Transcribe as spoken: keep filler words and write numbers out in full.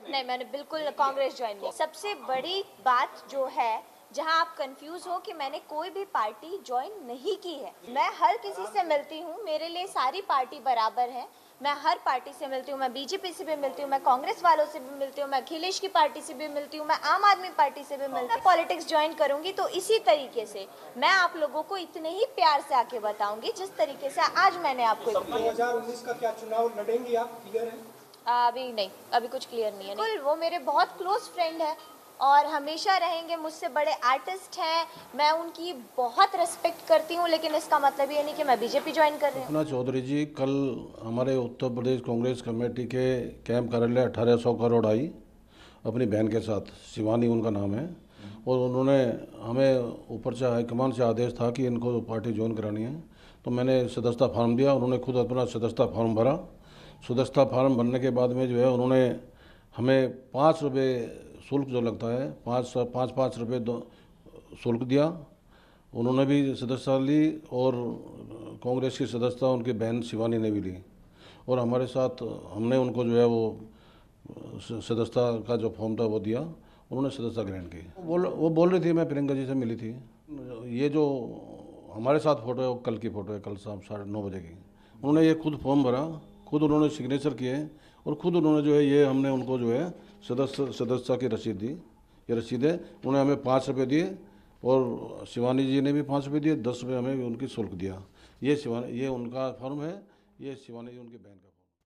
नहीं, मैंने बिल्कुल कांग्रेस ज्वाइन नहीं। सबसे बड़ी बात जो है, जहां आप कंफ्यूज हो कि मैंने कोई भी पार्टी ज्वाइन नहीं की है। मैं हर किसी से मिलती हूं, मेरे लिए सारी पार्टी बराबर है। मैं हर पार्टी से मिलती हूँ, मैं बीजेपी से भी मिलती हूँ, मैं कांग्रेस वालों से भी मिलती हूँ, मैं अखिलेश की पार्टी से भी मिलती हूँ, मैं आम आदमी पार्टी से भी मिलती हूँ। पॉलिटिक्स ज्वाइन करूंगी तो इसी तरीके से मैं आप लोगों को इतने ही प्यार से आके बताऊंगी जिस तरीके से आज मैंने आपको। दो हज़ार उन्नीस का क्या चुनाव लड़ेंगी आप, क्लियर है? अभी नहीं, अभी कुछ क्लियर नहीं है। बिल्कुल, वो मेरे बहुत क्लोज फ्रेंड है और हमेशा रहेंगे। मुझसे बड़े आर्टिस्ट हैं, मैं उनकी बहुत रिस्पेक्ट करती हूँ, लेकिन इसका मतलब ये नहीं कि मैं बीजेपी ज्वाइन कर रही हूँ। सपना चौधरी जी कल हमारे उत्तर प्रदेश कांग्रेस कमेटी के कैंप कार्यालय अठारह सौ करोड़ आई अपनी बहन के साथ, शिवानी उनका नाम है, और उन्होंने हमें ऊपर से हाईकमान से आदेश था कि इनको पार्टी ज्वाइन करानी है। तो मैंने सदस्यता फार्म दिया, उन्होंने खुद अपना सदस्यता फार्म भरा। सदस्यता फार्म भरने के बाद में जो है उन्होंने हमें पाँच रुपये शुल्क जो लगता है, पाँच पाँच पाँच रुपये दो शुल्क दिया। उन्होंने भी सदस्यता ली और कांग्रेस की सदस्यता उनकी बहन शिवानी ने भी ली, और हमारे साथ हमने उनको जो है वो सदस्यता का जो फॉर्म था वो दिया, उन्होंने सदस्यता ग्रहण की। बोल वो बोल रही थी मैं प्रियंका जी से मिली थी। ये जो हमारे साथ फ़ोटो है वो कल की फ़ोटो है, कल शाम साढ़े नौ बजे की। उन्होंने ये खुद फॉर्म भरा, खुद उन्होंने सिग्नेचर किए, और खुद उन्होंने जो है ये हमने उनको जो है सदस्य सदस्यता की रसीद दी। ये रसीद है, उन्होंने हमें पाँच रुपये दिए और शिवानी जी ने भी पाँच रुपये दिए, दस रुपये हमें उनकी शुल्क दिया। ये शिवानी, ये उनका फॉर्म है, ये शिवानी जी उनकी बहन का।